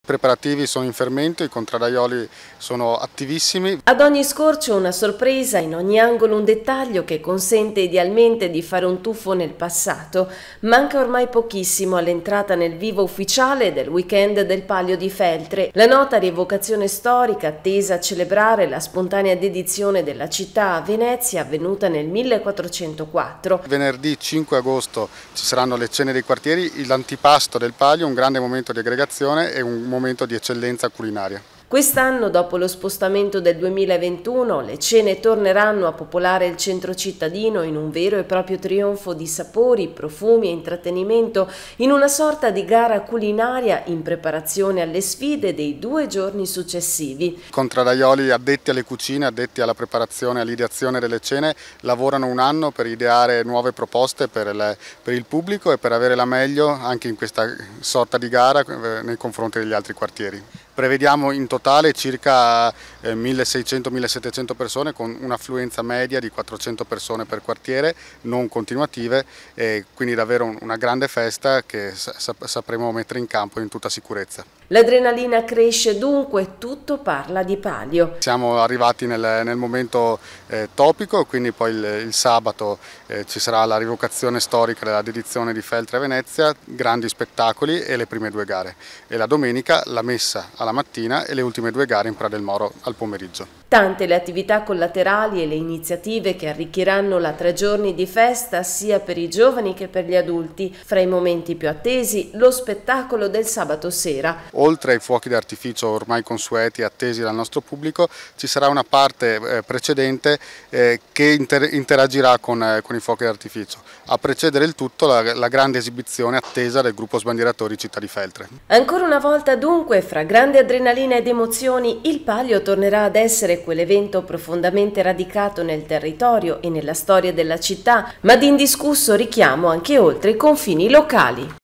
I preparativi sono in fermento, i contraraioli sono attivissimi. Ad ogni scorcio una sorpresa, in ogni angolo un dettaglio che consente idealmente di fare un tuffo nel passato. Manca ormai pochissimo all'entrata nel vivo ufficiale del weekend del Palio di Feltre. La nota rievocazione storica attesa a celebrare la spontanea dedizione della città a Venezia avvenuta nel 1404. Venerdì 5 agosto ci saranno le cene dei quartieri, l'antipasto del Palio, un grande momento di aggregazione e un momento di eccellenza culinaria. Quest'anno, dopo lo spostamento del 2021, le cene torneranno a popolare il centro cittadino in un vero e proprio trionfo di sapori, profumi e intrattenimento, in una sorta di gara culinaria in preparazione alle sfide dei 2 giorni successivi. I contraraioli addetti alle cucine, addetti alla preparazione e all'ideazione delle cene, lavorano un anno per ideare nuove proposte per il pubblico e per avere la meglio anche in questa sorta di gara nei confronti degli altri quartieri. Prevediamo in totale circa 1600-1700 persone con un'affluenza media di 400 persone per quartiere, non continuative, e quindi davvero una grande festa che sapremo mettere in campo in tutta sicurezza. L'adrenalina cresce dunque, tutto parla di Palio. Siamo arrivati nel momento topico, quindi poi il sabato ci sarà la rievocazione storica della dedizione di Feltre a Venezia, grandi spettacoli e le prime 2 gare. E la domenica la messa alla mattina e le ultime 2 gare in Pra del Moro al pomeriggio. Tante le attività collaterali e le iniziative che arricchiranno la 3 giorni di festa sia per i giovani che per gli adulti. Fra i momenti più attesi, lo spettacolo del sabato sera. Oltre ai fuochi d'artificio ormai consueti e attesi dal nostro pubblico, ci sarà una parte precedente che interagirà con i fuochi d'artificio. A precedere il tutto la grande esibizione attesa del gruppo sbandieratori Città di Feltre. Ancora una volta dunque, fra grande adrenalina ed emozioni, il Palio tornerà ad essere quell'evento profondamente radicato nel territorio e nella storia della città, ma di indiscusso richiamo anche oltre i confini locali.